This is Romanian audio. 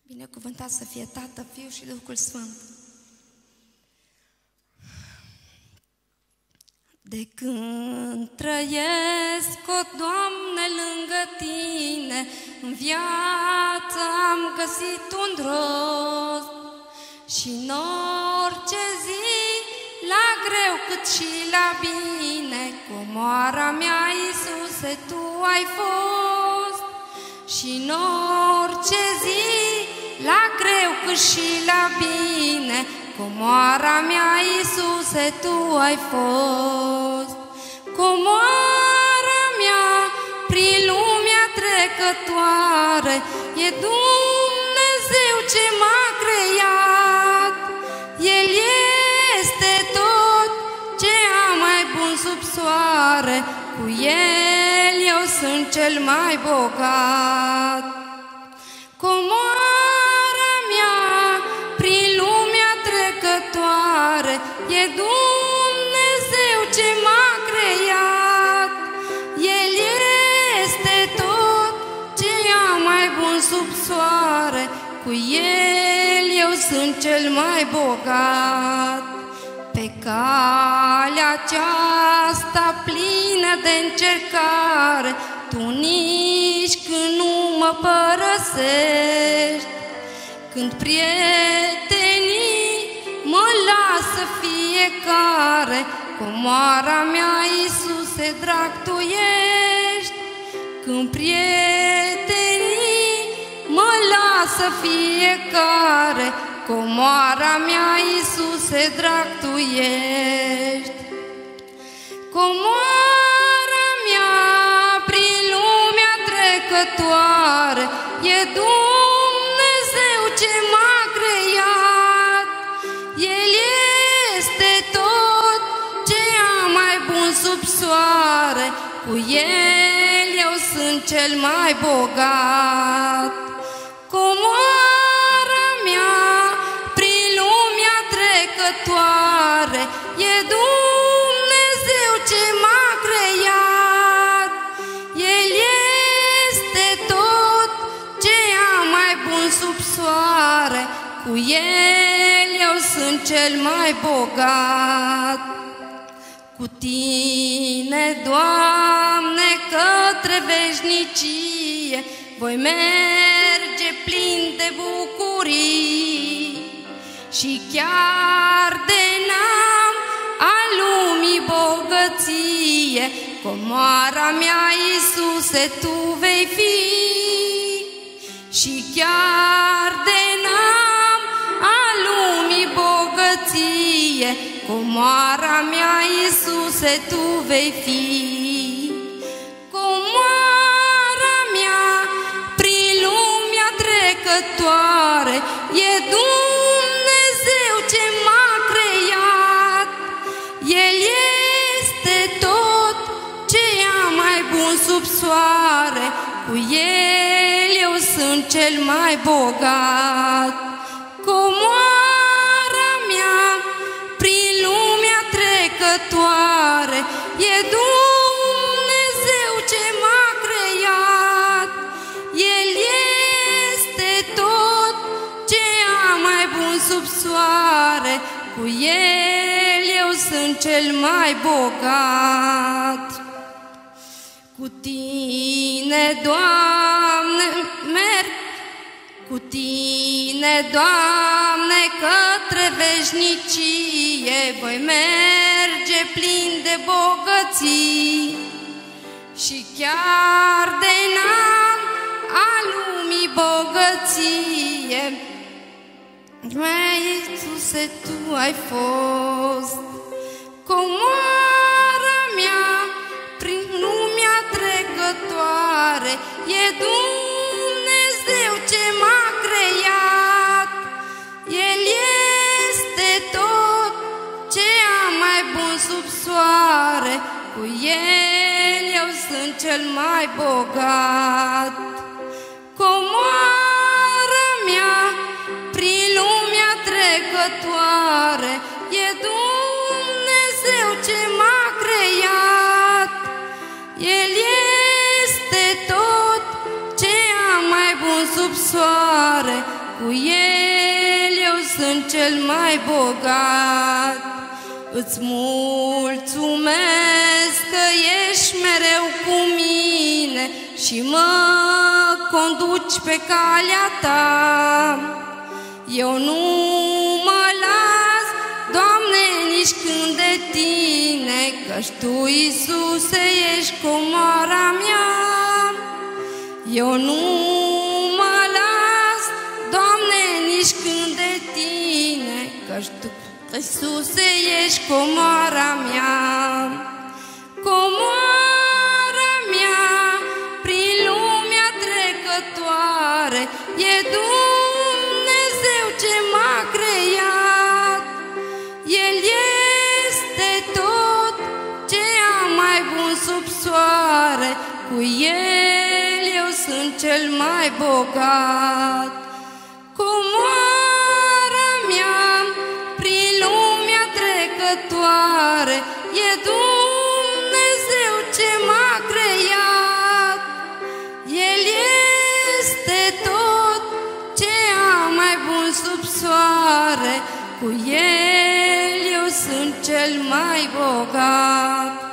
Binecuvântat să fie Tată, Fiul și Duhul Sfânt. De când trăiesc, o Doamne, lângă Tine, în viață am găsit un rost. Și în orice zi, la greu cât și la bine, comoara mea, Iisuse, Tu ai fost. Și în orice zi, la greu cât și la bine, comoara mea, Iisuse, Tu ai fost. Comoara mea, prin lumea trecătoare, e Dumnezeu ce m-a creat. El este tot ce am mai bun sub soare, cu El eu sunt cel mai bogat. Comoara mea, prin lumea trecătoare, e Dumnezeu ce m-a creat. El este tot ce am mai bun sub soare, cu El eu sunt cel mai bogat. Pe calea aceasta plină de încercare, Tu nici când nu mă părăsești. Când prietenii mă lasă fiecare, comoara mea, Iisuse, drag, Tu ești. Când prietenii mă lasă fiecare, comoara mea, Iisuse, drag, Tu ești. Comoara mea, prin lumea trecătoare, e Dumnezeu ce m-a creat. El este tot ce am mai bun sub soare, cu El eu sunt cel mai bogat. Comoara mea, prin lumea trecătoare, e Dumnezeu ce m-a creat. El este tot ce am mai bun sub soare, cu El eu sunt cel mai bogat. Cu Tine, Doamne, către veșnicie, voi merge plin de bucurii. Și chiar de n-am a lumii bogăție, comoara mea, Iisuse, Tu vei fi. Și chiar de n-am a lumii bogăție, comoara mea, Iisuse, Tu vei fi. Comoara mea, prin lumea trecătoare, e Dumnezeu ce m-a creat. El este tot ce am mai bun sub soare, cu El eu sunt cel mai bogat. Comoara mea, prin lumea trecătoare, e Dumnezeu ce m-a creat. El este tot ce am mai bun sub soare, cu El eu sunt cel mai bogat. Cu Tine, Doamne, merg, cu Tine, Doamne, către veșnicie, voi merge plin de bogății. Și chiar de n-am a lumii bogăție, mea, Iisuse, Tu ai fost. Comoara mea, prin lumea trecătoare, e Dumnezeu ce m-a creat. El este tot ce am mai bun sub soare, cu El eu sunt cel mai bogat. Comoara mea, prin lumea trecătoare, e Dumnezeu ce m-a creat. El este tot ce am mai bun sub soare, cu El eu sunt cel mai bogat. Îți mulțumesc că ești mereu cu mine și mă conduci pe calea ta. Eu nu mă las, Doamne, nici când de Tine, căci Tu, Iisuse, ești comoara mea. Eu nu mă las, Doamne, nici când de Tine, căci Tu, Iisuse, ești comoara mea. Comoara mea prin lumea trecătoare, e Dumnezeu ce m-a creat. El este tot ce am mai bun sub soare, cu El eu sunt cel mai bogat. Comoara mea prin lumea trecătoare, e Dumnezeu ce m-a creat. El este tot ce am mai bun sub soare, cu El eu sunt cel mai bogat.